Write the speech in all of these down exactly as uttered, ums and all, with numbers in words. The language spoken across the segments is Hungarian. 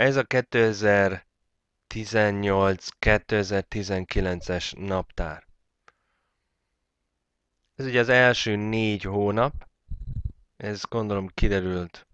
Ez a kétezer-tizennyolc-kétezer-tizenkilences naptár. Ez ugye az első négy hónap, ez gondolom kiderült.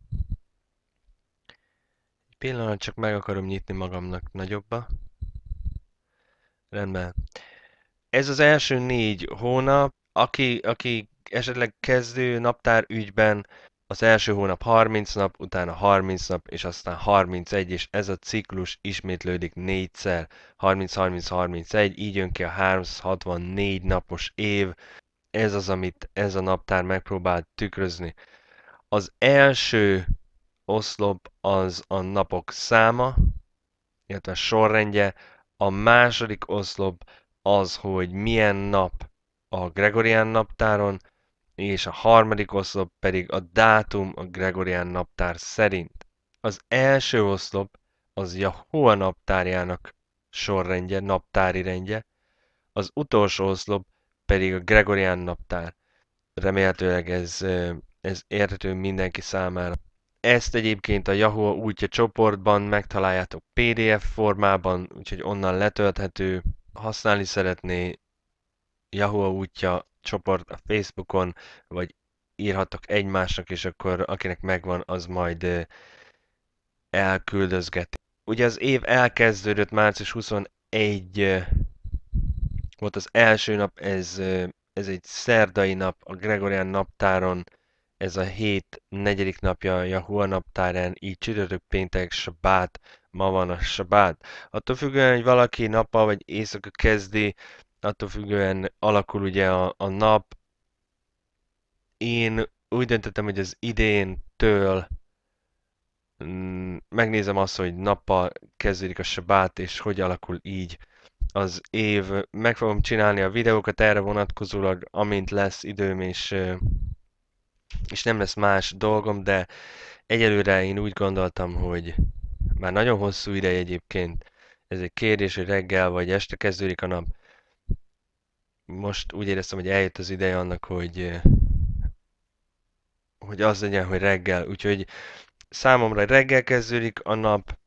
Egy pillanat, csak meg akarom nyitni magamnak nagyobba. Rendben. Ez az első négy hónap, aki, aki esetleg kezdő naptár ügyben, az első hónap harminc nap, utána harminc nap, és aztán harmincegy, és ez a ciklus ismétlődik négyszer, harminc harminc harmincegy, így jön ki a háromszázhatvannégy napos év. Ez az, amit ez a naptár megpróbál tükrözni. Az első oszlop az a napok száma, illetve sorrendje, a második oszlop az, hogy milyen nap a Gregorián naptáron, és a harmadik oszlop pedig a dátum a Gregorián naptár szerint. Az első oszlop az Jahua naptárjának sorrendje, naptári rendje, az utolsó oszlop pedig a Gregorián naptár. Remélhetőleg ez, ez érthető mindenki számára. Ezt egyébként a Yahoo útja csoportban megtaláljátok pé dé ef formában, úgyhogy onnan letölthető. Használni szeretné Yahoo útja csoport a Facebookon, vagy írhatok egymásnak, és akkor akinek megvan, az majd elküldözgeti. Ugye az év elkezdődött március huszonegyedike volt az első nap, ez, ez egy szerdai nap a Gregorián naptáron, ez a hét negyedik napja a Jahua naptárán, így csütörtök, péntek, sabát, ma van a sabát. Attól függően, hogy valaki nappal vagy éjszaka kezdi, attól függően alakul ugye a, a nap. Én úgy döntöttem, hogy az idéntől mm, megnézem azt, hogy nappal kezdődik a sabát, és hogy alakul így az év. Meg fogom csinálni a videókat erre vonatkozólag, amint lesz időm, és és nem lesz más dolgom, de egyelőre én úgy gondoltam, hogy már nagyon hosszú ideje egyébként, ez egy kérdés, hogy reggel vagy este kezdődik a nap. Most úgy éreztem, hogy eljött az ideje annak, hogy, hogy az legyen, hogy reggel. Úgyhogy számomra reggel kezdődik a nap,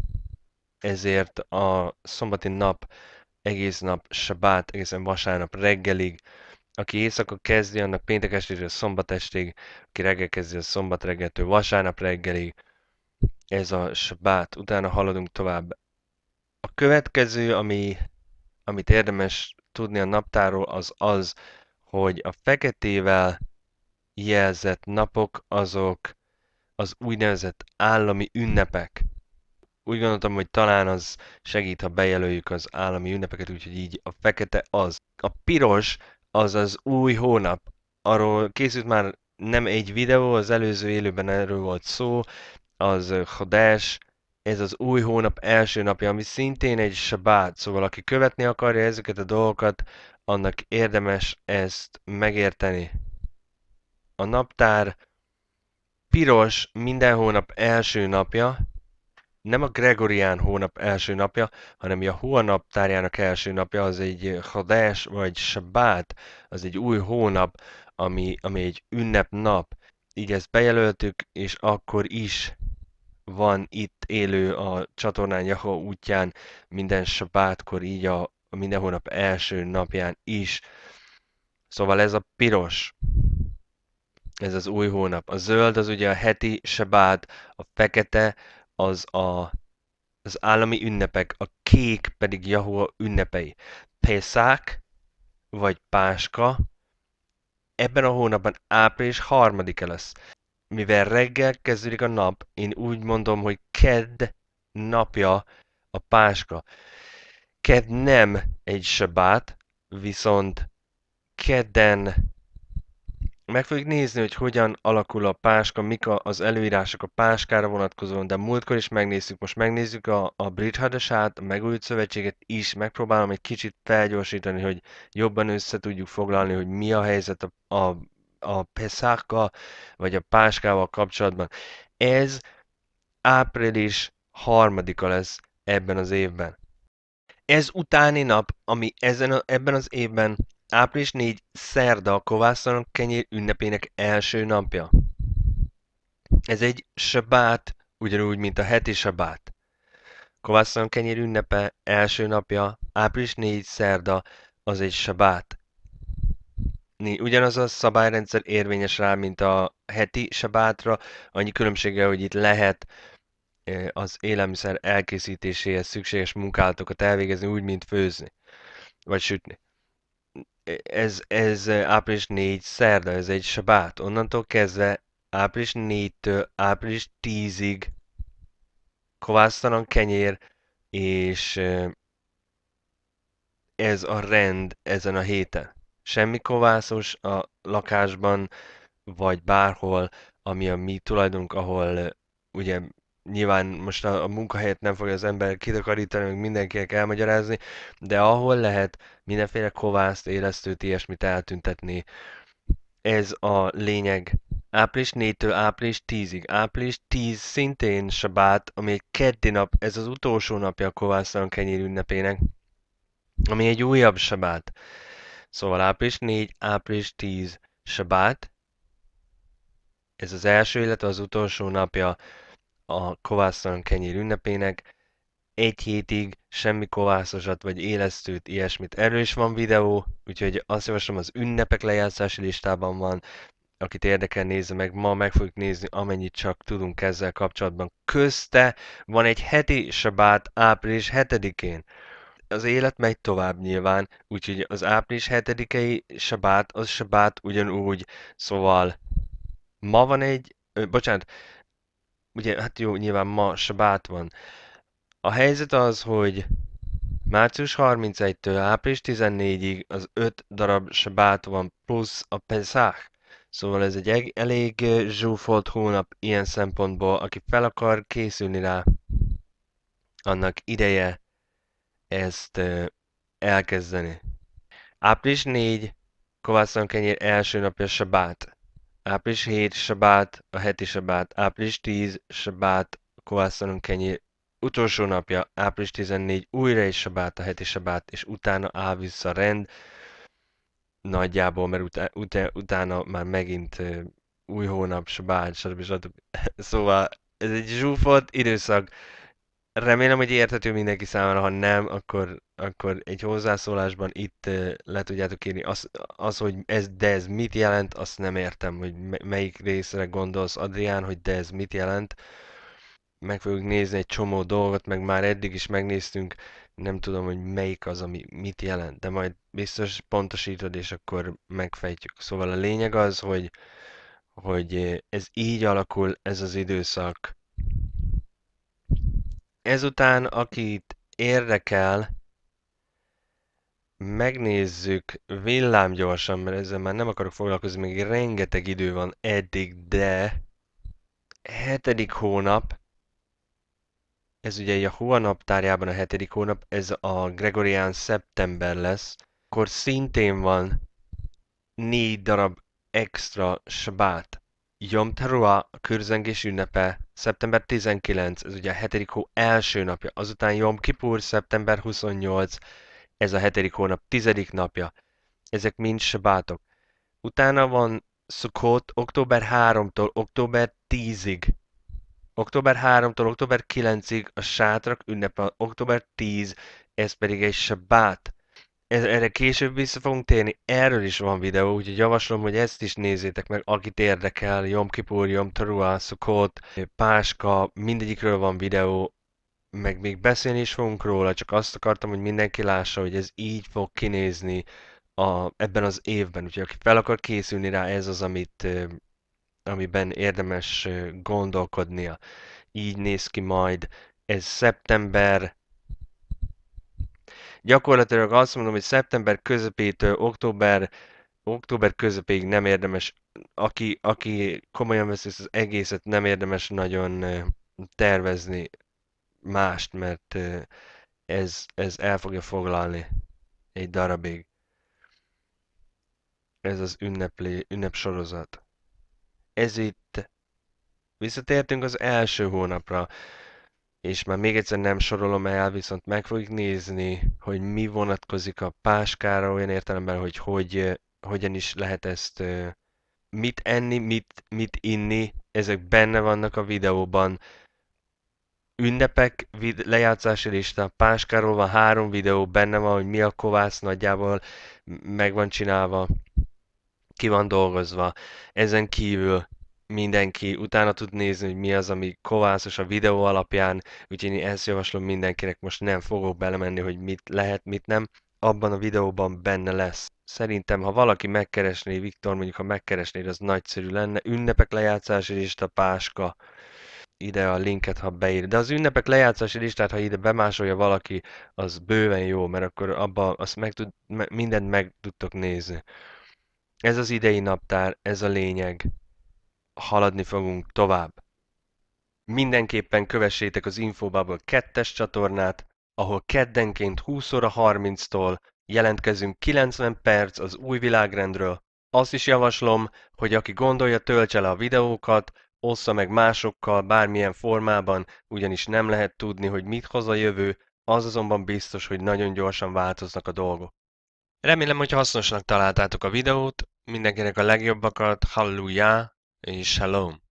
ezért a szombati nap egész nap sabát, egészen vasárnap reggelig. Aki éjszaka kezdi, annak péntek estétől szombat estig, aki reggel kezdi, a szombat reggeltől vasárnap reggelig. Ez a sabát. Utána haladunk tovább. A következő, ami, amit érdemes tudni a naptárról, az az, hogy a feketével jelzett napok azok az úgynevezett állami ünnepek. Úgy gondoltam, hogy talán az segít, ha bejelöljük az állami ünnepeket, úgyhogy így a fekete az. A piros az az új hónap. Arról készült már nem egy videó, az előző élőben erről volt szó, az Chodesh, ez az új hónap első napja, ami szintén egy sabát, szóval aki követni akarja ezeket a dolgokat, annak érdemes ezt megérteni. A naptár piros minden hónap első napja, nem a Gregorián hónap első napja, hanem a Jahua naptárjának első napja, az egy Chodesh vagy Sabát, az egy új hónap, ami, ami egy ünnepnap. Így ezt bejelöltük, és akkor is van itt élő a csatornán Jahua útján minden sabátkor, így a, a minden hónap első napján is. Szóval ez a piros, ez az új hónap. A zöld az ugye a heti sabát, a fekete az a, az állami ünnepek, a kék pedig Jahua ünnepei. Pészák vagy Páska ebben a hónapban április harmadika lesz. Mivel reggel kezdődik a nap, én úgy mondom, hogy kedd napja a Páska. Kedd nem egy sabát, viszont kedden meg fogjuk nézni, hogy hogyan alakul a Páska, mik az előírások a Páskára vonatkozóan, de múltkor is megnézzük, most megnézzük a, a Brit Hadasát, a megújult szövetséget is, megpróbálom egy kicsit felgyorsítani, hogy jobban össze tudjuk foglalni, hogy mi a helyzet a, a, a Peszákkal, vagy a Páskával kapcsolatban. Ez április harmadika lesz ebben az évben. Ez utáni nap, ami ezen a, ebben az évben április negyedike szerda a kovásztalan kenyér ünnepének első napja. Ez egy sabát ugyanúgy, mint a heti sabát. Kovásztalan kenyér ünnepe első napja, április negyedike szerda, az egy sabát. Ugyanaz a szabályrendszer érvényes rá, mint a heti sabátra, annyi különbsége, hogy itt lehet az élelmiszer elkészítéséhez szükséges munkálatokat elvégezni, úgy, mint főzni, vagy sütni. Ez, ez április negyedike szerda, ez egy sabát. Onnantól kezdve április negyedikétől április tízig kovásztalan kenyér, és ez a rend ezen a héten. Semmi kovászos a lakásban, vagy bárhol, ami a mi tulajdonunk, ahol ugye nyilván most a, a munkahelyet nem fogja az ember kitakarítani, meg mindenkinek elmagyarázni, de ahol lehet mindenféle kovászt, élesztőt, ilyesmit eltüntetni. Ez a lényeg. április negyedikétől április tízig. április tíz szintén sabát, ami egy keddi nap, ez az utolsó napja a kovásztalan kenyér ünnepének, ami egy újabb sabát. Szóval április negyedike, április tíz sabát, ez az első, illetve az utolsó napja a kovásztalan kenyér ünnepének. Egy hétig semmi kovászosat vagy élesztőt, ilyesmit. Erről is van videó, úgyhogy azt javaslom, az ünnepek lejátszási listában van. Akit érdekel, nézze meg. Ma meg fogjuk nézni, amennyit csak tudunk ezzel kapcsolatban. Közte van egy heti sabát április hetedikén. Az élet megy tovább nyilván, úgyhogy az április hetedikei sabát, az sabát ugyanúgy, szóval ma van egy, ö, bocsánat, ugye, hát jó, nyilván ma sabát van. A helyzet az, hogy március harmincegyedikétől április tizennegyedikéig az öt darab sabát van, plusz a Pesach. Szóval ez egy elég zsúfolt hónap ilyen szempontból, aki fel akar készülni rá, annak ideje ezt elkezdeni. április negyedike, kovásztalan kenyér első napja sabát. április hetedike sabát, a heti sabát. április tíz sabát, kovásztalan kenyér utolsó napja. április tizennegyedike újra egy sabát, a heti sabát, és utána áll vissza rend. Nagyjából, mert utá, utá, utána már megint uh, új hónap, sabát, stb. stb. Szóval ez egy zsúfolt időszak. Remélem, hogy érthető mindenki számára, ha nem, akkor, akkor egy hozzászólásban itt uh, le tudjátok írni. Az, az, hogy ez, de ez mit jelent, azt nem értem, hogy melyik részre gondolsz, Adrián, hogy de ez mit jelent. Meg fogjuk nézni egy csomó dolgot, meg már eddig is megnéztünk, nem tudom, hogy melyik az, ami mit jelent, de majd biztos pontosítod, és akkor megfejtjük. Szóval a lényeg az, hogy, hogy ez így alakul, ez az időszak. Ezután, akit érdekel, megnézzük villámgyorsan, mert ezzel már nem akarok foglalkozni, még rengeteg idő van eddig, de hetedik hónap, ez ugye a Hua naptárjában a hetedik hónap, ez a Gregorián szeptember lesz, akkor szintén van négy darab extra sabát. Yom Teruah, a körzengés ünnepe, szeptember tizenkilencedike, ez ugye a hetedik hó első napja, azután Yom Kippur, szeptember huszonnyolcadika, ez a hetedik hónap tizedik napja. Ezek mind sabátok. Utána van Sukkot, október harmadikától október tízedikéig. október harmadikától október kilencedikéig a sátrak ünnepe, október tízedike, ez pedig egy sabát. Erre később vissza fogunk térni, erről is van videó, úgyhogy javaslom, hogy ezt is nézzétek meg, akit érdekel, Yom Kippur, Yom Teruah, Sukkot, Páska, mindegyikről van videó, meg még beszélni is fogunk róla, csak azt akartam, hogy mindenki lássa, hogy ez így fog kinézni a, ebben az évben, úgyhogy aki fel akar készülni rá, ez az, amit, amiben érdemes gondolkodnia. Így néz ki majd, ez szeptember, gyakorlatilag azt mondom, hogy szeptember közepétől október, október közepéig nem érdemes, aki, aki komolyan veszi ezt az egészet, nem érdemes nagyon tervezni mást, mert ez, ez el fogja foglalni egy darabig. Ez az ünneplé, ünnepsorozat. Ez itt, visszatértünk az első hónapra, és már még egyszer nem sorolom el, viszont meg fogjuk nézni, hogy mi vonatkozik a páskára, olyan értelemben, hogy, hogy hogyan is lehet ezt, mit enni, mit, mit inni, ezek benne vannak a videóban, Ünnepek, vid- lejátszási lista, Páskáról van három videó, benne van, hogy mi a kovász nagyjából, meg van csinálva, ki van dolgozva. Ezen kívül mindenki utána tud nézni, hogy mi az, ami kovászos a videó alapján, úgyhogy én ezt javaslom mindenkinek, most nem fogok belemenni, hogy mit lehet, mit nem. Abban a videóban benne lesz. Szerintem, ha valaki megkeresné, Viktor, mondjuk, ha megkeresnéd, az nagyszerű lenne. Ünnepek lejátszási lista, Páska, ide a linket, ha beír. De az ünnepek lejátszási listát, ha ide bemásolja valaki, az bőven jó, mert akkor abba azt meg tud, me, mindent meg tudtok nézni. Ez az idei naptár, ez a lényeg. Haladni fogunk tovább. Mindenképpen kövessétek az Infobubble kettes csatornát, ahol keddenként húsz óra harminctól jelentkezünk kilencven perc az új világrendről. Azt is javaslom, hogy aki gondolja, töltse le a videókat, ossza meg másokkal bármilyen formában, ugyanis nem lehet tudni, hogy mit hoz a jövő, az azonban biztos, hogy nagyon gyorsan változnak a dolgok. Remélem, hogy hasznosnak találtátok a videót, mindenkinek a legjobbakat, hallelujah és shalom!